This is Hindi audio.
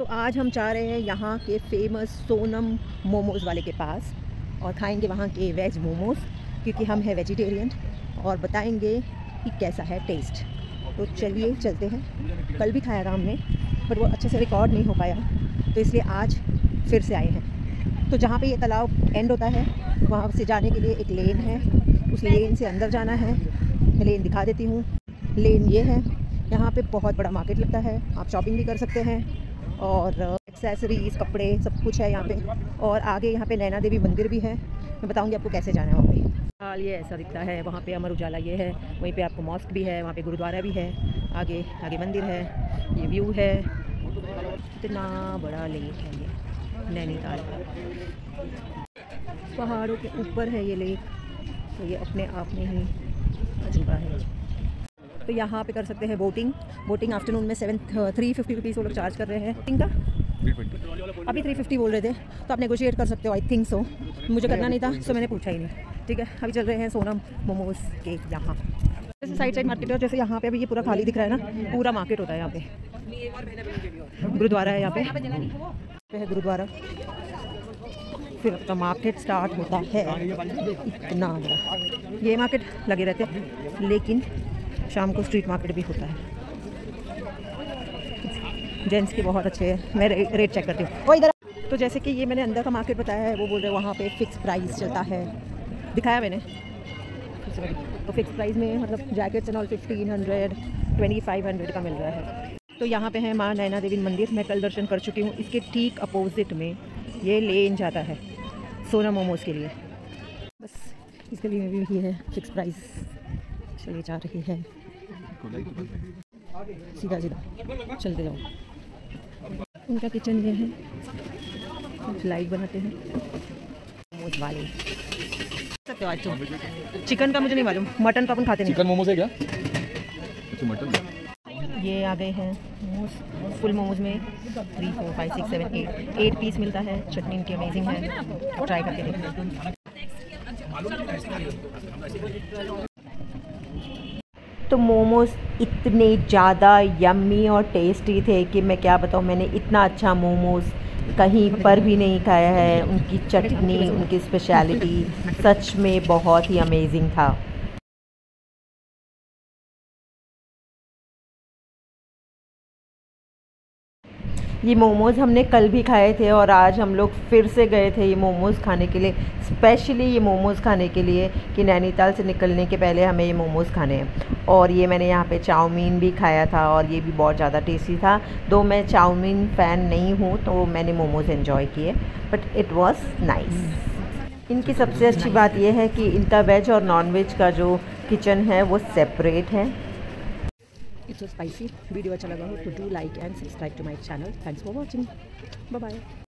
तो आज हम जा रहे हैं यहाँ के फेमस सोनम मोमोज़ वाले के पास और खाएंगे वहाँ के वेज मोमोज़, क्योंकि हम हैं वेजिटेरियन, और बताएंगे कि कैसा है टेस्ट। तो चलिए चलते हैं। कल भी खाया था हमने, पर वो अच्छे से रिकॉर्ड नहीं हो पाया, तो इसलिए आज फिर से आए हैं। तो जहाँ पे ये तालाब एंड होता है वहाँ से जाने के लिए एक लेन है, उस लेन से अंदर जाना है। मैं लेन दिखा देती हूँ। लेन ये है। यहाँ पे बहुत बड़ा मार्केट लगता है, आप शॉपिंग भी कर सकते हैं और एक्सेसरीज़, कपड़े, सब कुछ है यहाँ पे। और आगे यहाँ पे नैना देवी मंदिर भी है, मैं बताऊँगी आपको कैसे जाना है वहाँ पे। हाल ये ऐसा दिखता है। वहाँ पे अमर उजाला ये है, वहीं पे आपको मॉस्क भी है, वहाँ पे गुरुद्वारा भी है, आगे आगे मंदिर है। ये व्यू है, इतना बड़ा लेक है ये नैनीताल का। पहाड़ों के ऊपर है ये लेक, तो ये अपने आप में ही अजूबा है। तो यहाँ पे कर सकते हैं बोटिंग आफ्टरनून में 350 रुपीज़ वो लोग चार्ज कर रहे हैं। बोटिंग का 350, अभी 350 बोल रहे थे, तो आप नेगोशिएट कर सकते हो। आई थिंक सो, मुझे करना नहीं था तो मैंने पूछा ही नहीं। ठीक है, अभी चल रहे हैं सोनम मोमोज़ के यहाँ। जैसे साइड मार्केट है, जैसे यहाँ पे अभी ये पूरा खाली दिख रहा है ना, पूरा मार्केट होता है यहाँ पे। गुरुद्वारा है यहाँ पे है गुरुद्वारा, फिर तो मार्केट स्टार्ट होता है। इतना बड़ा ये मार्केट लगे रहते हैं, लेकिन शाम को स्ट्रीट मार्केट भी होता है। जेंट्स के बहुत अच्छे हैं, मैं रेट चेक करती हूँ। वो इधर। तो जैसे कि ये मैंने अंदर का मार्केट बताया है, वो बोल रहे हैं वहाँ पे फ़िक्स प्राइस चलता है, दिखाया मैंने। तो फ़िक्स प्राइस में मतलब जैकेट्स एंड ऑल 1500 2500 का मिल रहा है। तो यहाँ पे है माँ नैना देवी मंदिर, मैं कल दर्शन कर चुकी हूँ। इसके ठीक अपोजिट में ये लेन जाता है सोनम मोमोज़ के लिए। बस इसके लिए भी ये है फ़िक्स प्राइस चली जा रही है। सीधा सीधा चलते जाओ। उनका किचन ये है, कुछ लाइट बनाते हैं मोमोज वाले। सकते हो आज तो। चिकन का मुझे नहीं मालूम, मटन का अपन खाते नहीं। चिकन मोमोज है क्या? अच्छा, मटन। ये आ गए हैं मोमोज। फुल मोमोज में 3 4 5 6 7 8 पीस मिलता है। चटनी इनकी अमेजिंग है, ट्राई करके देखो। तो मोमोज़ इतने ज़्यादा यम्मी और टेस्टी थे कि मैं क्या बताऊँ। मैंने इतना अच्छा मोमोज़ कहीं पर भी नहीं खाया है। उनकी चटनी, उनकी स्पेशलिटी सच में बहुत ही अमेजिंग था। ये मोमोज़ हमने कल भी खाए थे और आज हम लोग फिर से गए थे ये मोमोज़ खाने के लिए, स्पेशली ये मोमोज़ खाने के लिए कि नैनीताल से निकलने के पहले हमें ये मोमोज़ खाने हैं। और ये मैंने यहाँ पे चाउमीन भी खाया था और ये भी बहुत ज़्यादा टेस्टी था। दो मैं चाउमीन फ़ैन नहीं हूँ तो मैंने मोमोज़ एंजॉय किए, बट इट वाज नाइस। इनकी सबसे अच्छी बात यह है कि इनका वेज और नॉन वेज का जो किचन है वो सेपरेट है। It's so spicy. वीडियो अच्छा लगा हो तो do like and subscribe to my channel. Thanks for watching. Bye bye.